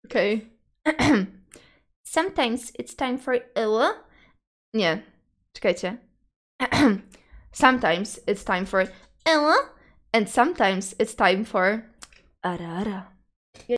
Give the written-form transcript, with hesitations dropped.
Okay. Sometimes it's time for Nie, czekajcie. Sometimes it's time for and sometimes it's time for ara.